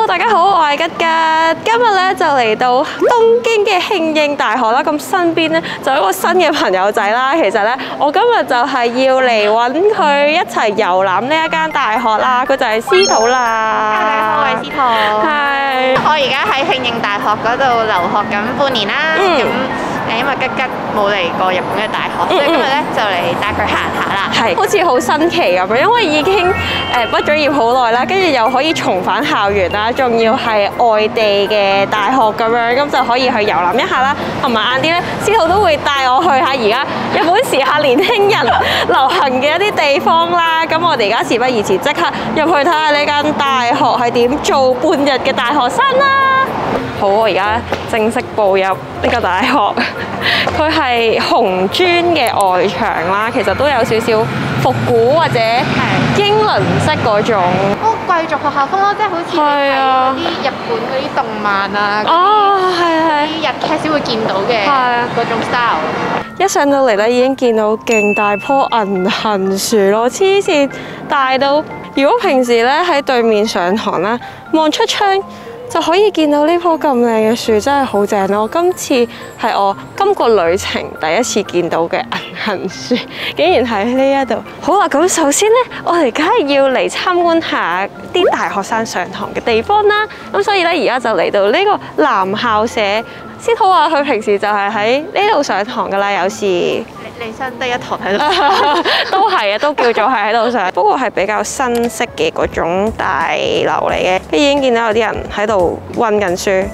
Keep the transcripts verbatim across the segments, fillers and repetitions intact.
Hello， 大家好，我係吉吉。今日咧就嚟到東京嘅慶應大學啦。咁身邊咧就有一個新嘅朋友仔啦。其實咧，我今日就係要嚟揾佢一齊遊覽呢一間大學啦。佢就係司徒啦。 大家好，我係司徒。係。我而家喺慶應大學嗰度留學緊半年啦。咁、嗯、誒，因為吉吉冇嚟過日本嘅大學，嗯、所以今日咧就嚟帶佢行下啦。 係。好似好新奇咁樣，因為已經誒畢咗業好耐啦，跟住又可以重返校園啦，仲要係外地嘅大學咁樣，咁就可以去遊覽一下啦。同埋晏啲咧，司徒都會帶我去下而家日本時下年輕人流行嘅一啲地方啦。咁我哋而家事不宜遲，即刻入去睇下呢間大學係點做半日嘅大學生啦。好，我而家正式步入呢個大學，佢係紅磚嘅外牆啦，其實都有少少復古或者英倫式嗰種。 哦，貴族學校風咯，即係好似睇嗰啲日本嗰啲動漫啊， 哦，係係啲日劇先會見到嘅嗰種 style。 一上到嚟咧，已經見到勁大棵銀杏樹咯，黐線大到，如果平時咧喺對面上堂啦，望出窗就可以見到呢棵咁靚嘅樹，真係好正咯！今次係我今個旅程第一次見到嘅銀杏樹，竟然喺呢一度。好啦，咁首先咧，我哋梗係要嚟參觀下啲大學生上堂嘅地方啦。咁所以咧，而家就嚟到呢個男校舍。司徒話佢平時就係喺呢度上堂噶啦，有時離身得一堂喺度， 都係啊，都叫做係喺度上。不過係比較新式嘅嗰種大樓嚟嘅，跟住已經見到有啲人喺度溫緊書。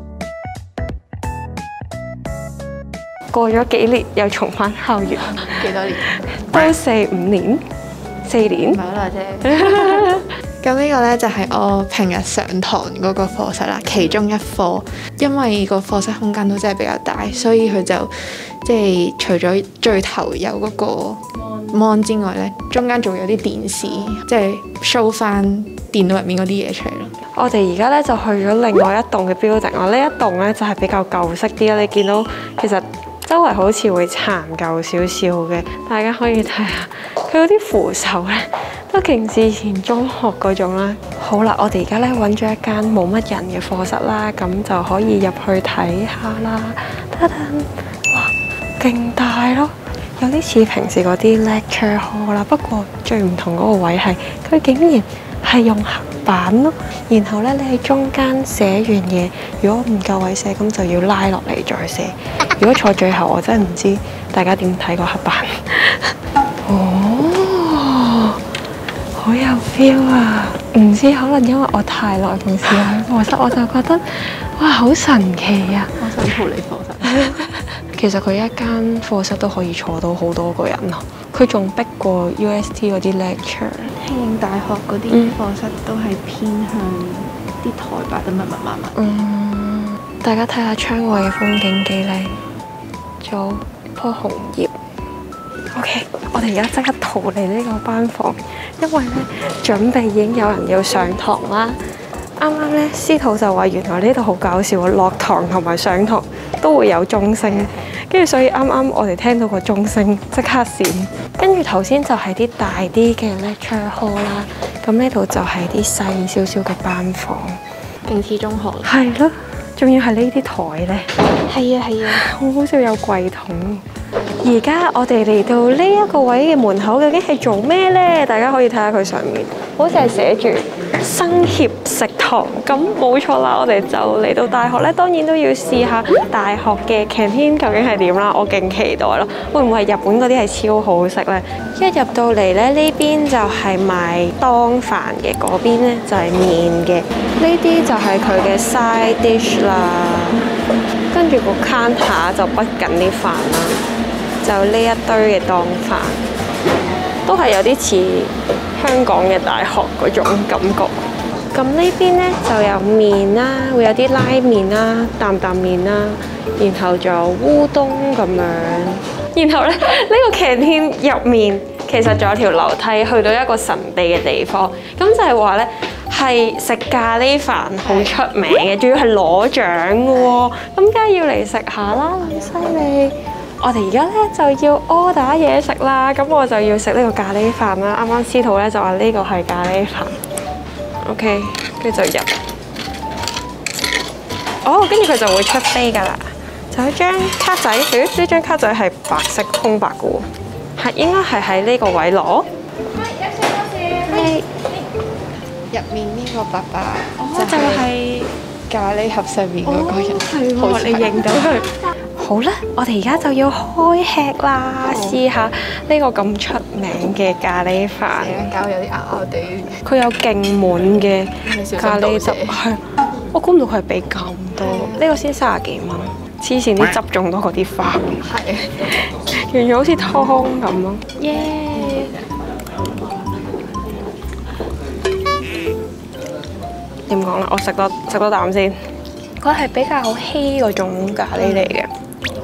過咗幾年又重返校園， 幾多年？ 都四五年，四年。 唔係好耐啫。咁呢個呢，就係我平日上堂嗰個課室啦，其中一課，因為個課室空間都真係比較大，所以佢就即係除咗最頭有嗰個 mon 之外呢，中間仲有啲電視，即係 show 翻電腦入面嗰啲嘢出嚟咯。 我哋而家呢，就去咗另外一棟嘅 building 啦，呢一棟呢，就係比較舊式啲啦，你見到其實周圍好似會殘舊少少嘅，大家可以睇下佢嗰啲扶手呢。都勁似以前中學嗰種啦。好啦，我哋而家咧揾咗一間冇乜人嘅課室啦，咁就可以入去睇下啦。噔噔，哇，勁大咯！有啲似平時嗰啲 lecture hall 啦，不過最唔同嗰個位係佢竟然係用黑板咯。然後咧，你喺中間寫完嘢，如果唔夠位寫，咁就要拉落嚟再寫。如果坐最後，我真係唔知大家點睇個黑板。哦，好有 feel 啊！唔知可能因為我太耐冇試喺課室，我就覺得哇好神奇啊！ 我想逃離課室。 其實佢一間課室都可以坐到好多個人咯。佢仲逼過 U S T 嗰啲 lecture。 慶應大學嗰啲課室都係偏向啲台擺得密密麻麻。 嗯，大家睇下窗外嘅風景幾靚，仲有棵紅葉。OK， 我哋而家即刻逃離呢個班房，因為咧準備已經有人要上堂啦。啱啱咧，司徒就話原來呢度好搞笑喎，落堂同埋上堂都會有鐘聲，跟住所以啱啱我哋聽到個鐘聲即刻閃。跟住頭先就係啲大啲嘅 lecture hall 啦，咁呢度就係啲細少少嘅班房， 勁似中學。 係咯，仲要係呢啲台咧。 係啊係啊， 好好少有櫃桶。而家我哋嚟到呢一個位嘅門口，究竟係做咩呢？大家可以睇下佢上面，好似係寫住生協食堂。咁冇錯啦，我哋就嚟到大學咧，當然都要試下大學嘅 canteen 究竟係點啦。我勁期待咯，會唔會係日本嗰啲係超好食呢？一入到嚟咧，呢邊就係賣當飯嘅，嗰邊咧就係麵嘅。呢啲就係佢嘅 side dish 啦。跟住個 counter 就畢緊啲飯啦。就呢一堆嘅當飯，都係有啲似香港嘅大學嗰種感覺。咁呢邊呢就有麵啦，會有啲拉麵啦、擔擔麵啦，然後仲有烏冬咁樣。然後咧，呢、呢個 canteen 入面其實仲有條樓梯去到一個神秘嘅地方。咁就係話呢，係食咖喱飯好出名嘅，仲要係攞獎嘅喎。咁梗係要嚟食下啦，咁犀利！我哋而家咧就要 order 嘢食啦，咁我就要食呢個咖喱飯啦。啱啱司徒咧就話呢個係咖喱飯 ，OK，跟住就入。 哦，跟住佢就會出飛㗎啦。就一張卡仔，咦？呢張卡仔係白色空白嘅喎，係應該係喺呢個位攞。係入面呢個爸爸就就係係咖喱盒上面嗰個人， 係好似係你認到佢。好啦，我哋而家就要開吃啦，試下呢個咁出名嘅咖喱飯。 成膠有啲咬咬地， 佢有勁滿嘅咖喱汁， 小心倒瀉係我估唔到佢係俾咁多，呢個先三十幾蚊，黐線啲汁仲多過啲飯， 係完全好似湯咁咯，耶！點講啦？我食多食多啖先，佢係比較稀嗰種咖喱嚟嘅，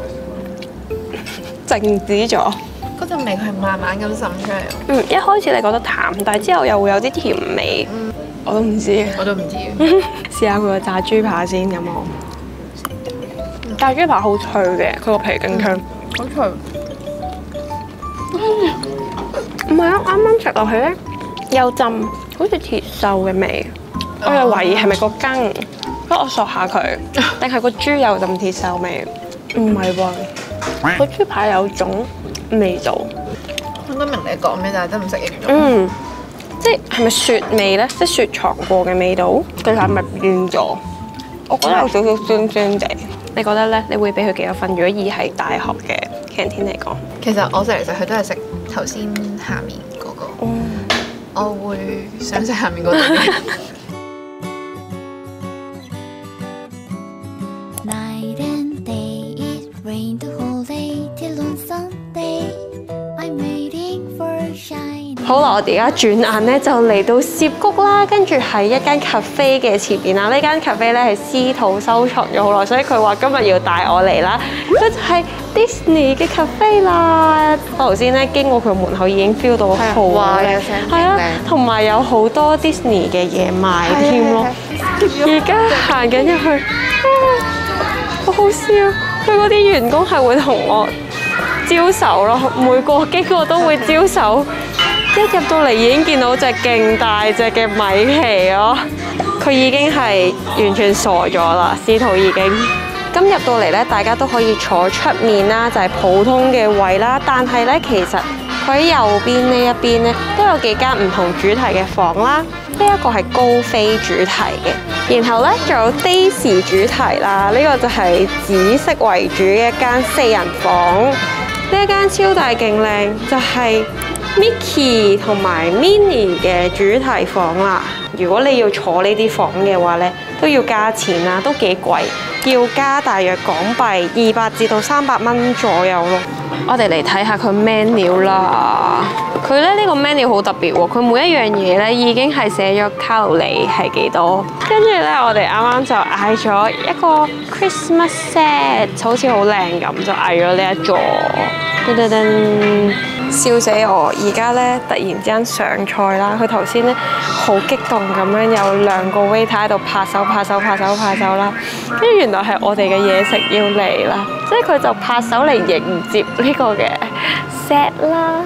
靜止咗。 嗰陣味佢係慢慢咁滲出嚟。 嗯，一開始你覺得淡，但係之後又會有啲甜味， 嗯、 我都唔知。 我都唔知。 試下佢個炸豬扒先，有冇？炸豬扒好脆嘅，佢個皮勁脆， 好脆。 唔係啊，啱啱食落去咧，有陣好似鐵鏽嘅味，我又懷疑係咪個羹，不過我索下佢，定係個豬有陣鐵鏽味？唔係喎，個豬扒有種味道。 我都明你講咩，但係真唔識形容。 嗯，即係係咪雪味咧？即係雪藏過嘅味道，其實係咪變咗？我覺得有少少酸酸地。你覺得咧？你會俾佢幾多分？如果以係大學嘅 canteen 嚟講， 其實我食嚟食去都係食頭先下面嗰個。 嗯， 我會想食下面嗰度嘅。 Night and day, it rained the whole day till on Sunday. I'm waiting for a shine. 好啦，我哋而家轉眼咧就嚟到涉谷啦，跟住喺一間 cafe 嘅前邊啦。呢間 cafe 咧係司徒收藏咗好耐，所以佢話今日要帶我嚟啦。佢就係 Disney 嘅 cafe 啦。我頭先咧經過佢門口已經 feel 到好哇靚， 有聲係啊， 靚同埋有好多 Disney 嘅嘢賣添咯。而家行緊入去，啊好好笑！佢嗰啲員工係會同我招手咯，每個經過都會招手。一入到嚟已經見到隻勁大隻嘅米奇咯，佢已經係完全傻咗啦，司徒已經。咁入到嚟咧，大家都可以坐出面啦，就係普通嘅位啦。但係咧，其實佢喺右邊呢一邊咧，都有幾間唔同主題嘅房啦。呢一個係高飛主題嘅，然後咧仲有 Daisy 主題啦。呢個就係紫色為主嘅一間四人房。呢一間超大勁靚，就係 Mickey 同埋 Minnie 嘅主題房啦。如果你要坐呢啲房嘅話咧，都要加錢啦，都幾貴，要加大約港幣二百至到三百蚊左右咯。我哋嚟睇下佢 menu 啦。佢咧呢個 menu 好特別喎，佢每一樣嘢咧已經係寫咗卡路里係幾多。跟住咧，我哋啱啱就嗌咗一個 Christmas set，好似好靚咁，就嗌咗呢一座。噔噔噔，笑死我！而家咧突然之間上菜啦，佢頭先咧好激動咁樣有兩個 waiter 喺度拍手拍手拍手拍手啦，跟住原來係我哋嘅嘢食要嚟啦，即係佢就拍手嚟迎接呢個嘅 set 啦。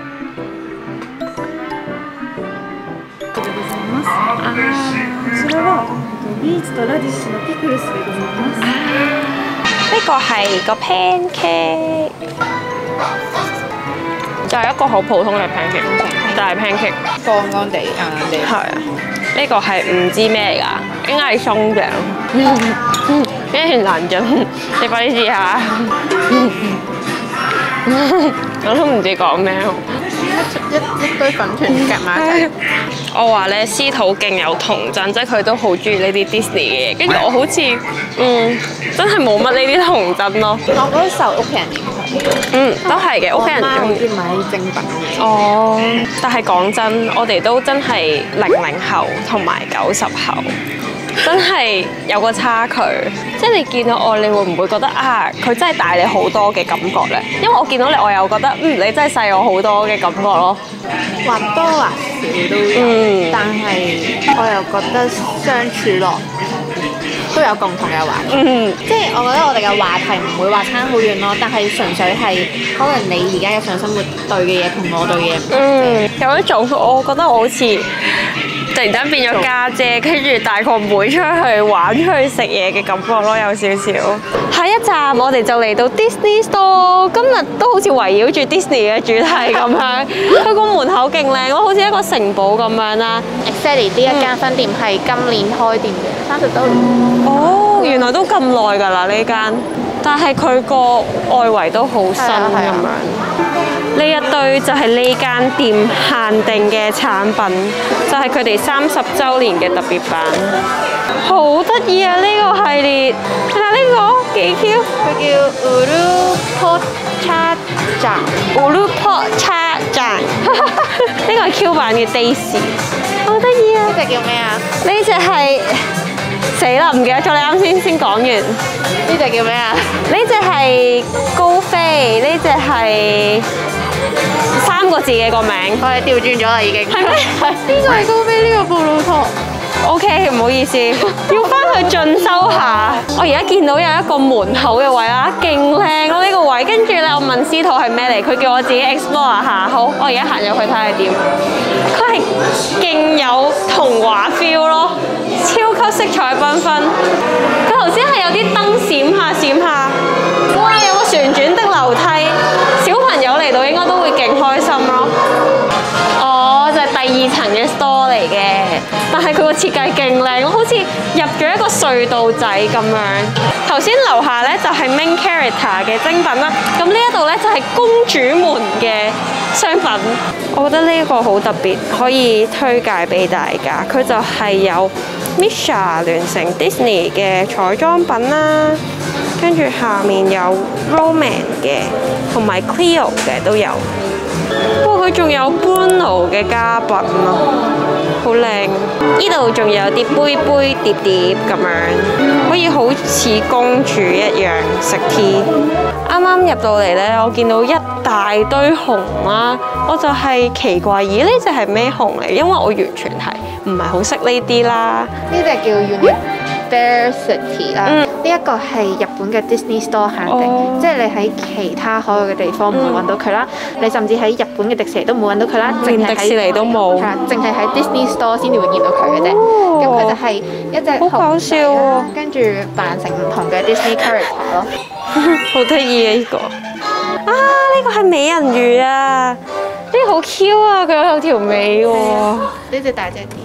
呢個係個 pancake，就係一個好普通嘅 pancake，就係 pancake， 乾乾地硬硬地。 係啊，呢個係唔知咩嚟㗎，應該係鬆餅，跟住難進，你快啲試下，我都唔知講咩。 一一堆粉團夾埋一齊。 我話咧，司徒勁有童真，即係佢都好中意呢啲 Disney 嘅嘢。跟住我好似，嗯，真係冇乜呢啲童真咯。 我覺得受屋企人影響。 嗯，都係嘅，屋企人中意。 我媽好中意買啲精品嘅。 哦，但係講真，我哋都真係零零後同埋九十後，真係有個差距。即係你見到我，你會唔會覺得啊，佢真係大你好多嘅感覺咧？因為我見到你，我又覺得嗯，你真係細我好多嘅感覺咯。 或多或少都有， 嗯但係我又覺得相處落都有共同嘅話題。 嗯， 即係我覺得我哋嘅話題唔會話差好遠咯，但係純粹係可能你而家日常生活對嘅嘢同我對嘅嘢唔同啫。 嗯，有一種我覺得我好似突然間變咗家姐，跟住帶個妹出去玩、出去食嘢嘅感覺咯，有少少。下一站我哋就嚟到 Disney Store， 今日都好似圍繞住 Disney 嘅主題咁樣。佢個門口勁靚咯，好似一個城堡咁樣啦。 Exactly 呢一間分店係今年開店嘅，三十週年。 哦，原來都咁耐㗎啦呢間，但係佢個外圍都好新咁樣。呢一堆就係呢間店限定嘅產品，就係佢哋三十週年嘅特別版，好得意啊！呢、這個系列，睇下呢個幾 Q， 佢叫 Ulu Pocha Ulu Pocha Jang， 呢個係 Q 版嘅 Daisy， 好得意啊！ 呢隻叫咩啊？ 呢隻係死啦，唔記得咗你啱先先講完。 呢隻叫咩啊？ 呢隻係高飛，呢隻係三個字嘅個名， 我哋調轉咗啦已經。 係咩？ 呢個係高飛，呢個布魯托。 O K， 唔好意思，要翻去進修下。我而家見到有一個門口嘅位啦，勁靚咯呢個位。跟住咧，我問司徒係咩嚟，佢叫我自己 explore 下。好，我而家行入去睇下點。佢係勁有童話 feel 咯，超級色彩繽紛。佢頭先係有啲燈閃下閃下，哇！有個旋轉的樓梯，小朋友嚟到應該都會勁開心咯。哦，就係第二層嘅 store 嚟嘅，但係佢個設計勁靚，好似入咗一個隧道仔咁樣。頭先樓下咧就係 main character 嘅精品啦，咁呢一度咧就係公主們嘅商品。我覺得呢一個好特別，可以推介俾大家。佢就係有 Misha 聯成 Disney 嘅彩妝品啦，跟住下面有 Roman 嘅，同埋 Cleo 嘅都有。不過佢仲有 Bruno 嘅家品咯，好靚。呢度仲有啲杯杯碟碟咁樣，可以好似公主一樣食 tea。啱啱入到嚟呢，我見到一大堆熊啦，我就係奇怪，咦呢隻係咩熊嚟？因為我完全係唔係好識呢啲啦。 呢隻叫 University 啦，呢一個係日本嘅 Disney Store 限定，哦、即係你喺其他所有嘅地方唔會揾到佢啦。嗯、你甚至喺日本嘅迪士尼都冇揾到佢啦， 連迪士尼都冇， 係啊，淨係喺 Disney Store 先至會見到佢嘅啫。咁佢、哦、就係一隻好搞笑喎， 跟住扮成唔同嘅 Disney character 咯， 好得意啊！呢、這個啊，呢、這個係美人魚啊！呢個好 Q 啊，佢有條尾喎。 呢隻大隻啲